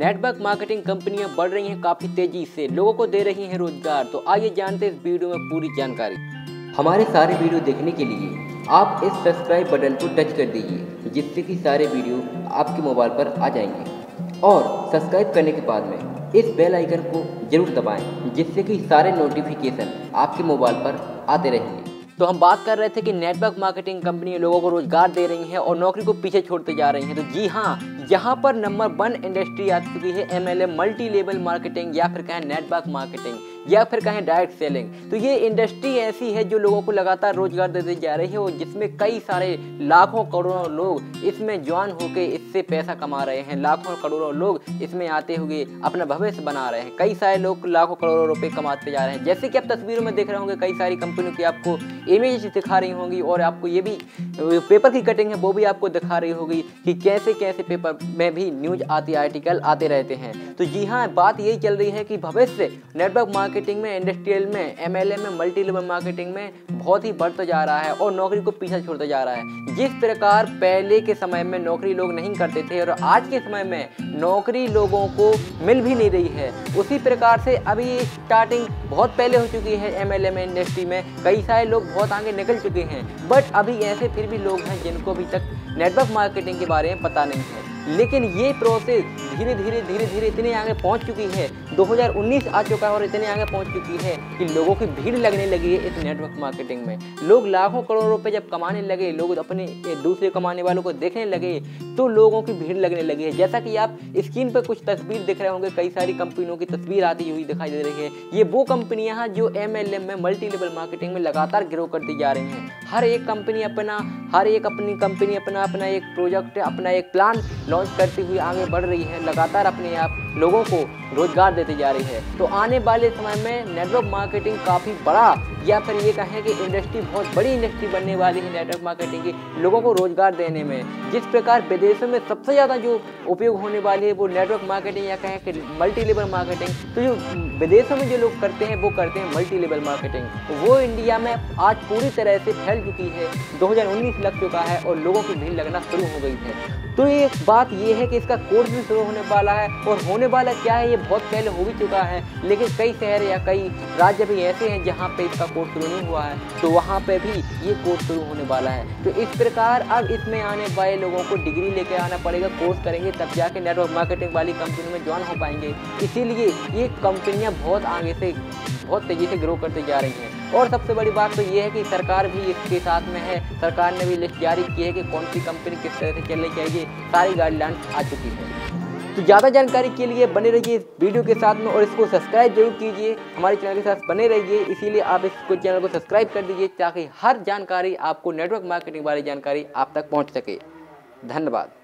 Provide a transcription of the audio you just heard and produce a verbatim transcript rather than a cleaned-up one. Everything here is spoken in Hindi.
नेटवर्क मार्केटिंग कंपनियां बढ़ रही हैं काफ़ी तेज़ी से, लोगों को दे रही हैं रोजगार। तो आइए जानते हैं इस वीडियो में पूरी जानकारी। हमारे सारे वीडियो देखने के लिए आप इस सब्सक्राइब बटन को टच कर दीजिए, जिससे कि सारे वीडियो आपके मोबाइल पर आ जाएंगे। और सब्सक्राइब करने के बाद में इस बेल आइकन को जरूर दबाएं, जिससे कि सारे नोटिफिकेशन आपके मोबाइल पर आते रहेंगे। तो हम बात कर रहे थे कि नेटवर्क मार्केटिंग कंपनी लोगों को रोजगार दे रही हैं और नौकरी को पीछे छोड़ते जा रही हैं। तो जी हाँ, यहाँ पर नंबर वन इंडस्ट्री आ चुकी है M L M multi level marketing, या फिर कहें नेटवर्क मार्केटिंग, या फिर कहें डायरेक्ट सेलिंग। तो ये इंडस्ट्री ऐसी है जो लोगों को लगातार रोजगार देती जा रही है और जिसमें कई सारे लाखों करोड़ों लोग इसमें ज्वाइन होकर इससे पैसा कमा रहे हैं। लाखों करोड़ों लोग इसमें आते हुए अपना भविष्य बना रहे हैं। कई सारे लोग लाखों करोड़ों रुपए कमाते जा रहे हैं। जैसे कि आप तस्वीरों में देख रहे होंगे, कई सारी कंपनियों की आपको इमेज दिखा रही होंगी और आपको ये भी पेपर की कटिंग है वो भी आपको दिखा रही होगी कि कैसे कैसे पेपर में भी न्यूज आती आर्टिकल आते रहते हैं। तो जी हाँ, बात यही चल रही है कि भविष्य नेटवर्क मार्केटिंग में, इंडस्ट्रियल में, एम एल एम में, मल्टी लेवल मार्केटिंग में बहुत ही बढ़ता जा रहा है और नौकरी को पीछे छोड़ता जा रहा है। जिस प्रकार पहले के समय में नौकरी लोग नहीं करते थे और आज के समय में नौकरी लोगों को मिल भी नहीं रही है, उसी प्रकार से अभी स्टार्टिंग बहुत पहले हो चुकी है एम एल एम इंडस्ट्री में। कई सारे लोग बहुत आगे निकल चुके हैं, बट अभी ऐसे फिर भी लोग हैं जिनको अभी तक नेटवर्क मार्केटिंग के बारे में पता नहीं है। लेकिन ये प्रोसेस धीरे धीरे धीरे धीरे इतने आगे पहुंच चुकी है, दो हज़ार उन्नीस आ चुका है और इतने आगे पहुंच चुकी है कि लोगों की भीड़ लगने लगी है इस नेटवर्क मार्केटिंग में। लोग लाखों करोड़ों रुपए जब कमाने लगे, लोग अपने दूसरे कमाने वालों को देखने लगे, तो लोगों की भीड़ लगने लगी है। जैसा कि आप स्क्रीन पर कुछ तस्वीर दिख रहे होंगे, कई सारी कंपनियों की तस्वीर आती हुई दिखाई दे रही है। ये वो कंपनियां हैं जो एम एल एम में, मल्टी लेवल मार्केटिंग में लगातार ग्रो करती जा रही हैं। हर एक कंपनी अपना हर एक अपनी कंपनी अपना अपना एक प्रोजेक्ट, अपना एक प्लान लॉन्च करती हुई आगे बढ़ रही है, लगातार अपने आप लोगों को रोजगार देती जा रही है। तो आने वाले समय में नेटवर्क मार्केटिंग काफ़ी बड़ा, या फिर ये कहें कि इंडस्ट्री बहुत बड़ी इंडस्ट्री बनने वाली है नेटवर्क मार्केटिंग की, लोगों को रोजगार देने में। जिस प्रकार विदेशों में सबसे ज़्यादा जो उपयोग होने वाली है वो नेटवर्क मार्केटिंग, या कहें कि मल्टी लेवल मार्केटिंग। तो जो विदेशों में जो लोग करते हैं वो करते हैं मल्टी लेवल मार्केटिंग, वो इंडिया में आज पूरी तरह से फैल चुकी है। दो हज़ार उन्नीस लग चुका है और लोगों की भीड़ लगना शुरू हो गई है। तो ये बात ये है कि इसका कोर्स भी शुरू होने वाला है, और होने वाला क्या है, ये बहुत पहले हो भी चुका है। लेकिन कई शहर या कई राज्य भी ऐसे हैं जहाँ पे इसका कोर्स शुरू नहीं हुआ है, तो वहाँ पे भी ये कोर्स शुरू होने वाला है। तो इस प्रकार अब इसमें आने वाले लोगों को डिग्री लेके आना पड़ेगा, कोर्स करेंगे तब जाके नेटवर्क मार्केटिंग वाली कंपनी में ज्वाइन हो पाएंगे। इसीलिए ये कंपनियाँ बहुत आगे से बहुत तेज़ी से ग्रो करते जा रही हैं। और सबसे बड़ी बात तो ये है कि सरकार भी इसके साथ में है। सरकार ने भी लिस्ट जारी की है कि कौन सी कंपनी किस तरह से चलनी चाहिए, सारी गाइडलाइंस आ चुकी है। तो ज़्यादा जानकारी के लिए बने रहिए इस वीडियो के साथ में और इसको सब्सक्राइब जरूर कीजिए, हमारे चैनल के साथ बने रहिए। इसीलिए आप इसको चैनल को सब्सक्राइब कर दीजिए ताकि हर जानकारी आपको, नेटवर्क मार्केटिंग वाली जानकारी आप तक पहुँच सके। धन्यवाद।